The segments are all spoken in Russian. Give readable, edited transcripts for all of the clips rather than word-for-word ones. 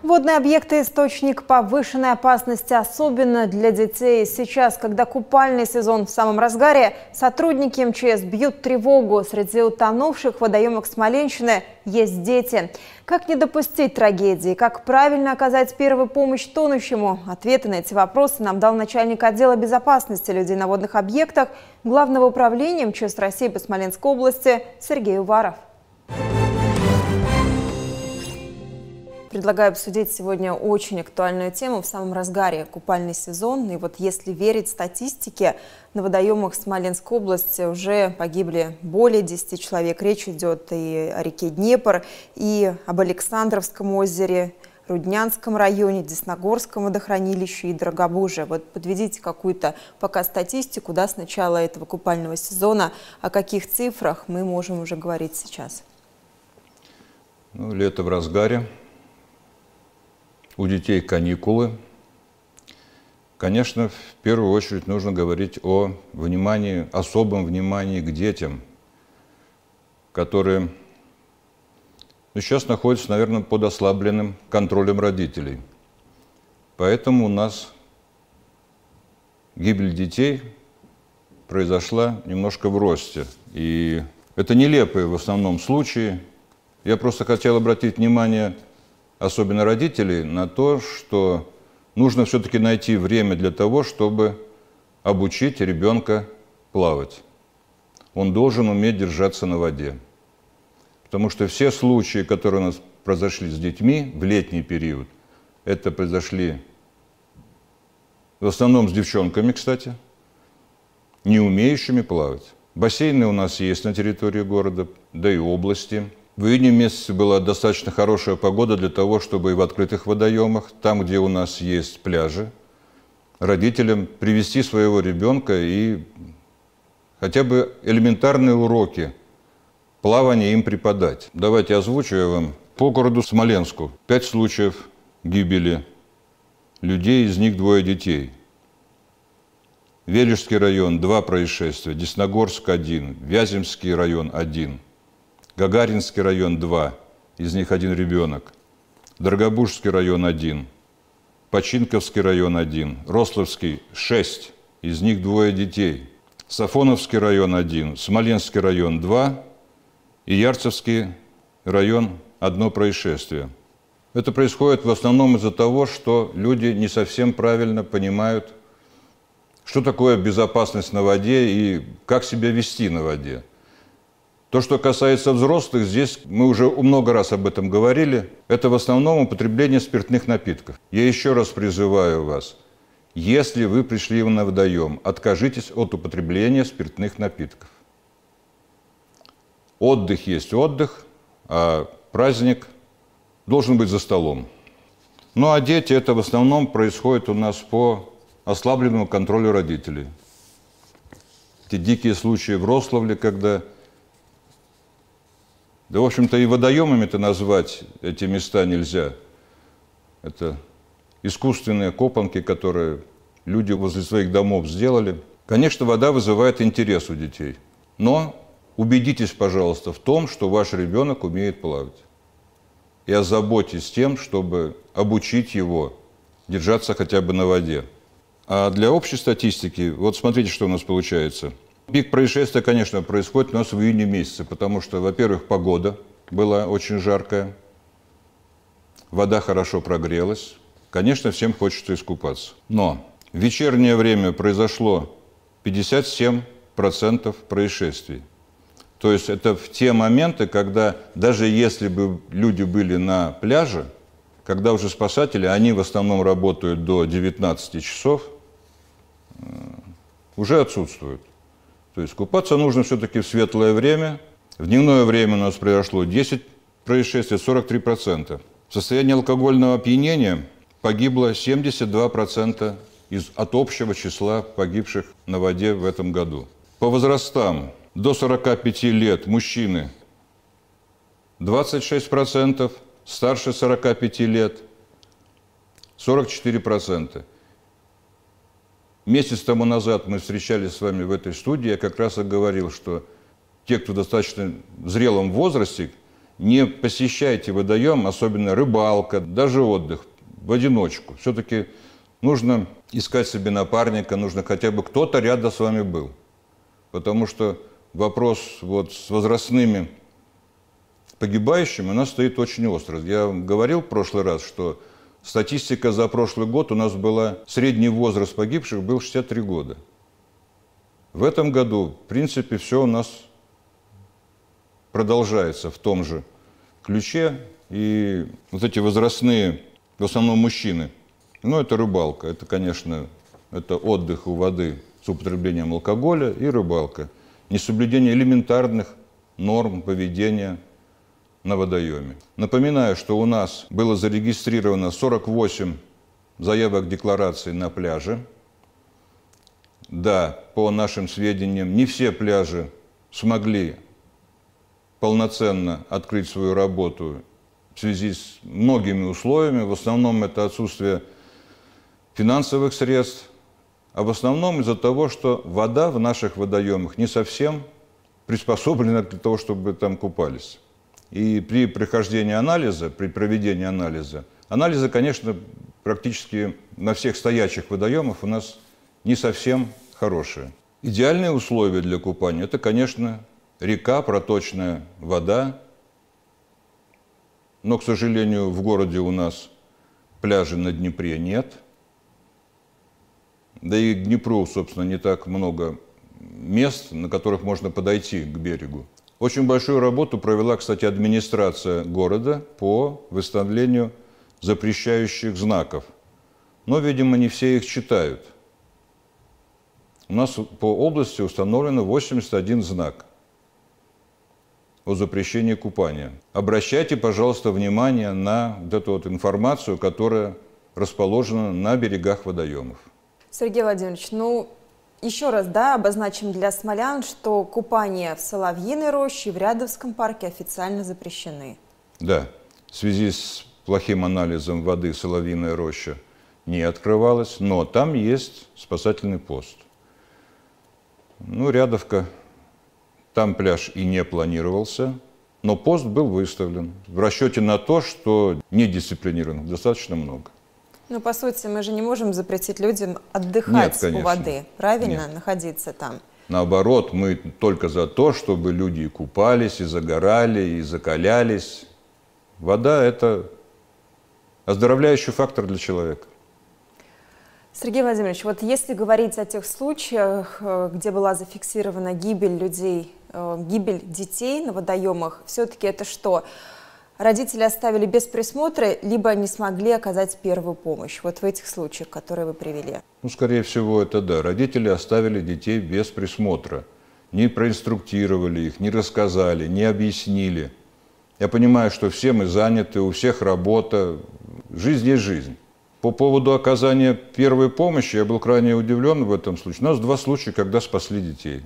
Водные объекты – источник повышенной опасности, особенно для детей. Сейчас, когда купальный сезон в самом разгаре, сотрудники МЧС бьют тревогу. Среди утонувших в водоемах Смоленщины есть дети. Как не допустить трагедии? Как правильно оказать первую помощь тонущему? Ответы на эти вопросы нам дал начальник отдела безопасности людей на водных объектах Главного управления МЧС России по Смоленской области Сергей Уваров. Предлагаю обсудить сегодня очень актуальную тему в самом разгаре – купальный сезон. И вот если верить статистике, на водоемах Смоленской области уже погибли более 10 человек. Речь идет и о реке Днепр, и об Александровском озере, Руднянском районе, Десногорском водохранилище и Дорогобуже. Вот подведите какую-то пока статистику, да, с начала этого купального сезона. О каких цифрах мы можем уже говорить сейчас? Лето в разгаре. У детей каникулы. Конечно, в первую очередь нужно говорить о внимании, особом внимании к детям, которые сейчас находятся, наверное, под ослабленным контролем родителей. Поэтому у нас гибель детей произошла немножко в росте. И это нелепые в основном случаи. Я просто хотел обратить внимание особенно родителей, на то, что нужно все-таки найти время для того, чтобы обучить ребенка плавать. Он должен уметь держаться на воде. Потому что все случаи, которые у нас произошли с детьми в летний период, это произошли в основном с девчонками, кстати, не умеющими плавать. Бассейны у нас есть на территории города, да и области. В июне месяце была достаточно хорошая погода для того, чтобы и в открытых водоемах, там, где у нас есть пляжи, родителям привести своего ребенка и хотя бы элементарные уроки плавания им преподать. Давайте озвучу я вам. По городу Смоленску 5 случаев гибели людей, из них 2 детей. Велижский район 2 происшествия, Десногорск 1, Вяземский район 1. Гагаринский район 2, из них 1 ребенок. Дорогобужский район 1. Починковский район 1. Рославский 6, из них 2 детей. Сафоновский район 1. Смоленский район 2. И Ярцевский район 1 происшествие. Это происходит в основном из-за того, что люди не совсем правильно понимают, что такое безопасность на воде и как себя вести на воде. То, что касается взрослых, здесь мы уже много раз об этом говорили, это в основном употребление спиртных напитков. Я еще раз призываю вас, если вы пришли на водоем, откажитесь от употребления спиртных напитков. Отдых есть отдых, а праздник должен быть за столом. Ну а дети, это в основном происходит у нас по ослабленному контролю родителей. Эти дикие случаи в Рославле, когда... Да, в общем-то, и водоемами-то назвать эти места нельзя. Это искусственные копанки, которые люди возле своих домов сделали. Конечно, вода вызывает интерес у детей. Но убедитесь, пожалуйста, в том, что ваш ребенок умеет плавать. И озаботьтесь тем, чтобы обучить его держаться хотя бы на воде. А для общей статистики, вот смотрите, что у нас получается. Пик происшествия, конечно, происходит у нас в июне месяце, потому что, во-первых, погода была очень жаркая, вода хорошо прогрелась. Конечно, всем хочется искупаться. Но в вечернее время произошло 57% происшествий. То есть это в те моменты, когда даже если бы люди были на пляже, когда уже спасатели, они в основном работают до 19 часов, уже отсутствуют. То есть купаться нужно все-таки в светлое время. В дневное время у нас произошло 10 происшествий, 43%. В состоянии алкогольного опьянения погибло 72% от общего числа погибших на воде в этом году. По возрастам до 45 лет мужчины 26%, старше 45 лет 44%. Месяц тому назад мы встречались с вами в этой студии, я как раз и говорил, что те, кто в достаточно зрелом возрасте, Не посещайте водоем, особенно рыбалка, даже отдых в одиночку. Все-таки нужно искать себе напарника, нужно хотя бы кто-то рядом с вами был. Потому что вопрос вот с возрастными погибающими у нас стоит очень остро. Я говорил в прошлый раз, что статистика за прошлый год у нас была, средний возраст погибших был 63 года. В этом году, в принципе, все у нас продолжается в том же ключе. И вот эти возрастные, в основном мужчины, ну, это рыбалка, это, конечно, это отдых у воды с употреблением алкоголя и рыбалка. Несоблюдение элементарных норм поведения на водоеме. Напоминаю, что у нас было зарегистрировано 48 заявок деклараций на пляже. Да, по нашим сведениям, не все пляжи смогли полноценно открыть свою работу в связи с многими условиями. В основном это отсутствие финансовых средств, а в основном из-за того, что вода в наших водоемах не совсем приспособлена для того, чтобы там купались. И при прохождении анализа, при проведении анализа, конечно, практически на всех стоячих водоемах у нас не совсем хорошие. Идеальные условия для купания – это, конечно, река, проточная вода. Но, к сожалению, в городе у нас пляжей на Днепре нет. Да и к Днепру, собственно, не так много мест, на которых можно подойти к берегу. Очень большую работу провела, кстати, администрация города по выставлению запрещающих знаков. Но, видимо, не все их читают. У нас по области установлено 81 знак о запрещении купания. Обращайте, пожалуйста, внимание на вот эту вот информацию, которая расположена на берегах водоемов. Сергей Владимирович, ну, еще раз, да, обозначим для смолян, что купание в Соловьиной роще и в Рядовском парке официально запрещены. Да, в связи с плохим анализом воды Соловьиная роща не открывалась, но там есть спасательный пост. Ну, Рядовка, там пляж и не планировался, но пост был выставлен в расчете на то, что недисциплинированных достаточно много. Ну, по сути, мы же не можем запретить людям отдыхать у воды, правильно, находиться там. Наоборот, мы только за то, чтобы люди и купались, и загорали, и закалялись. Вода – это оздоровляющий фактор для человека. Сергей Владимирович, вот если говорить о тех случаях, где была зафиксирована гибель людей, гибель детей на водоемах, все-таки это что? Родители оставили без присмотра, либо не смогли оказать первую помощь? Вот в этих случаях, которые вы привели. Ну, скорее всего, это да. Родители оставили детей без присмотра. Не проинструктировали их, не рассказали, не объяснили. Я понимаю, что все мы заняты, у всех работа. Жизнь есть жизнь. По поводу оказания первой помощи я был крайне удивлен в этом случае. У нас 2 случая, когда спасли детей.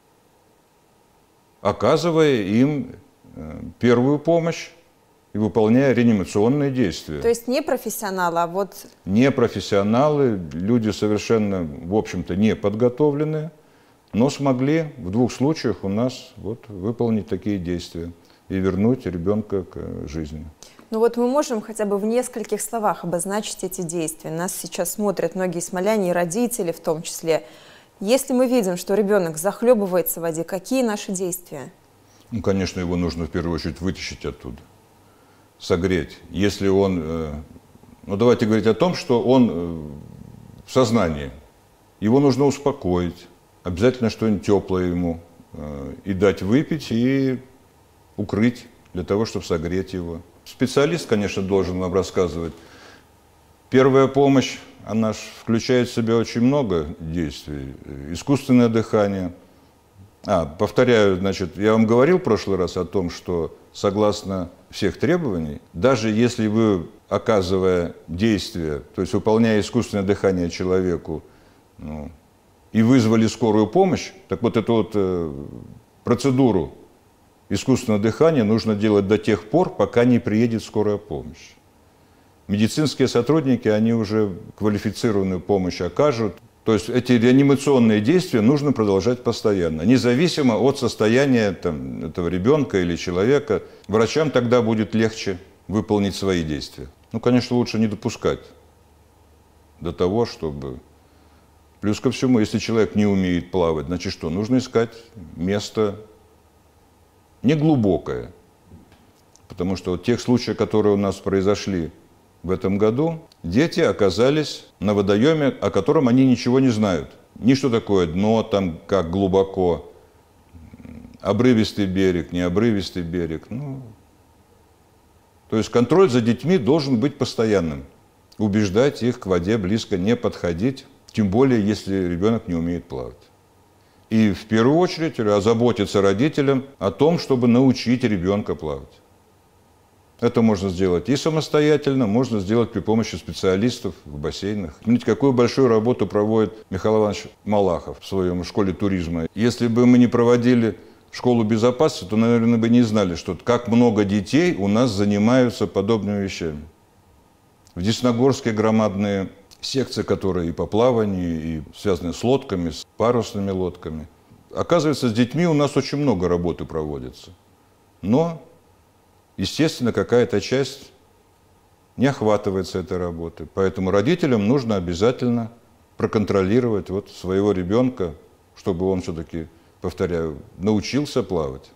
Оказывая им первую помощь и выполняя реанимационные действия. То есть не профессионалы, а вот... Не профессионалы, люди совершенно, в общем-то, не подготовленные, но смогли в 2 случаях у нас вот выполнить такие действия и вернуть ребенка к жизни. Ну вот мы можем хотя бы в нескольких словах обозначить эти действия. Нас сейчас смотрят многие смоляне и родители в том числе. Если мы видим, что ребенок захлебывается в воде, какие наши действия? Ну, конечно, его нужно в первую очередь вытащить оттуда, согреть. Если он, ну давайте говорить о том, что он в сознании, его нужно успокоить, обязательно что-нибудь теплое ему и дать выпить, и укрыть для того, чтобы согреть его. Специалист, конечно, должен вам рассказывать. Первая помощь, она включает в себя очень много действий. Искусственное дыхание. Повторяю, значит, я вам говорил в прошлый раз о том, что согласно всех требований, даже если вы, оказывая действие, то есть выполняя искусственное дыхание человеку, и вызвали скорую помощь, так вот эту вот процедуру искусственного дыхания нужно делать до тех пор, пока не приедет скорая помощь. Медицинские сотрудники, они уже квалифицированную помощь окажут То есть эти реанимационные действия нужно продолжать постоянно, независимо от состояния этого ребенка или человека. Врачам тогда будет легче выполнить свои действия. Ну, конечно, лучше не допускать до того, чтобы... Плюс ко всему, если человек не умеет плавать, значит что? Нужно искать место неглубокое. Потому что вот тех случаев, которые у нас произошли в этом году, дети оказались на водоеме, о котором они ничего не знают. Ни что такое дно, там как глубоко, обрывистый берег, не обрывистый берег. Ну, то есть контроль за детьми должен быть постоянным. Убеждать их к воде близко не подходить, тем более, если ребенок не умеет плавать. И в первую очередь озаботиться родителям о том, чтобы научить ребенка плавать. Это можно сделать и самостоятельно, можно сделать при помощи специалистов в бассейнах. Смотрите, какую большую работу проводит Михаил Иванович Малахов в своем школе туризма. Если бы мы не проводили школу безопасности, то, наверное, бы не знали, что как много детей у нас занимаются подобными вещами. В Десногорске громадные секции, которые и по плаванию, и связаны с лодками, с парусными лодками. Оказывается, с детьми у нас очень много работы проводится. Но, естественно, какая-то часть не охватывается этой работой. Поэтому родителям нужно обязательно проконтролировать вот своего ребенка, чтобы он все-таки, повторяю, научился плавать.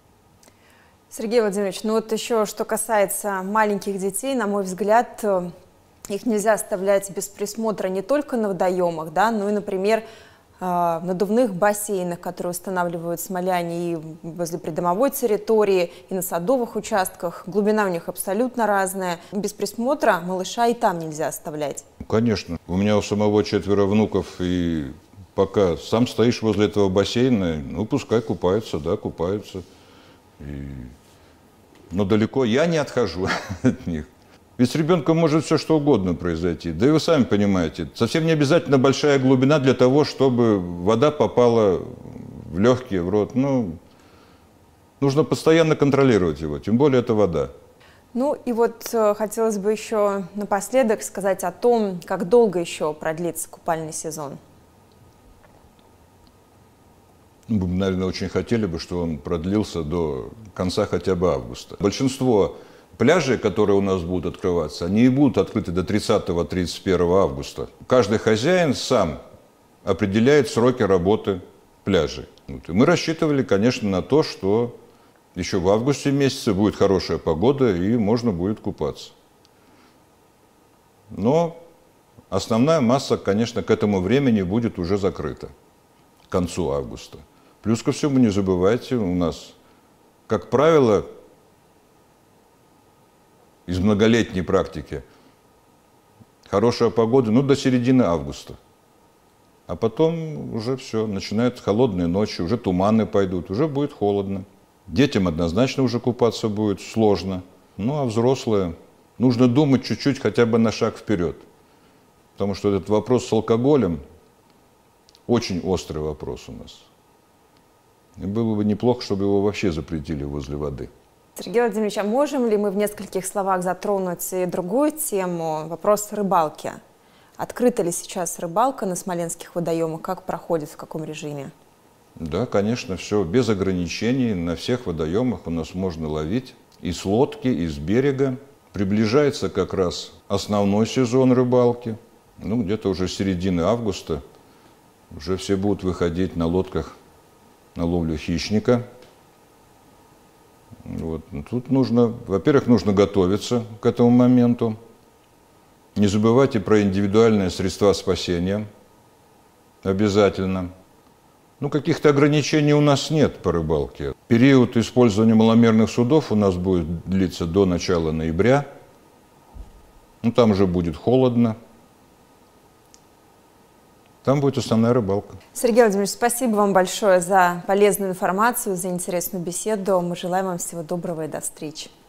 Сергей Владимирович, ну вот еще что касается маленьких детей, на мой взгляд, их нельзя оставлять без присмотра не только на водоемах, да, но и, например, в надувных бассейнах, которые устанавливают смоляне и возле придомовой территории, и на садовых участках. Глубина у них абсолютно разная. Без присмотра малыша и там нельзя оставлять. Конечно. У меня у самого 4 внуков, и пока сам стоишь возле этого бассейна, ну, пускай купаются, да, купаются. Но далеко я не отхожу от них. Ведь с ребенком может все что угодно произойти. Да и вы сами понимаете, совсем не обязательно большая глубина для того, чтобы вода попала в легкие, в рот. Ну, нужно постоянно контролировать его, тем более это вода. Ну и вот хотелось бы еще напоследок сказать о том, как долго еще продлится купальный сезон. Мы, наверное, очень хотели бы, чтобы он продлился до конца хотя бы августа. Большинство пляжи, которые у нас будут открываться, они и будут открыты до 30-31 августа. Каждый хозяин сам определяет сроки работы пляжей. И мы рассчитывали, конечно, на то, что еще в августе месяце будет хорошая погода и можно будет купаться. Но основная масса, конечно, к этому времени будет уже закрыта, к концу августа. Плюс ко всему, не забывайте, у нас, как правило, из многолетней практики, хорошая погода, ну, до середины августа. А потом уже все, начинаются холодные ночи, уже туманы пойдут, уже будет холодно. Детям однозначно уже купаться будет сложно. Ну, а взрослые, нужно думать чуть-чуть хотя бы на шаг вперед. Потому что этот вопрос с алкоголем очень острый вопрос у нас. И было бы неплохо, чтобы его вообще запретили возле воды. Сергей Владимирович, а можем ли мы в нескольких словах затронуть и другую тему, вопрос рыбалки? Открыта ли сейчас рыбалка на смоленских водоемах? Как проходит, в каком режиме? Да, конечно, все без ограничений. На всех водоемах у нас можно ловить и с лодки, и с берега. Приближается как раз основной сезон рыбалки. Ну, где-то уже с середины августа уже все будут выходить на лодках на ловлю хищника. Вот. Тут нужно, во-первых, нужно готовиться к этому моменту. Не забывайте про индивидуальные средства спасения. Обязательно. Ну, каких-то ограничений у нас нет по рыбалке. Период использования маломерных судов у нас будет длиться до начала ноября. Ну, там уже будет холодно. Там будет основная рыбалка. Сергей Владимирович, спасибо вам большое за полезную информацию, за интересную беседу. Мы желаем вам всего доброго и до встречи.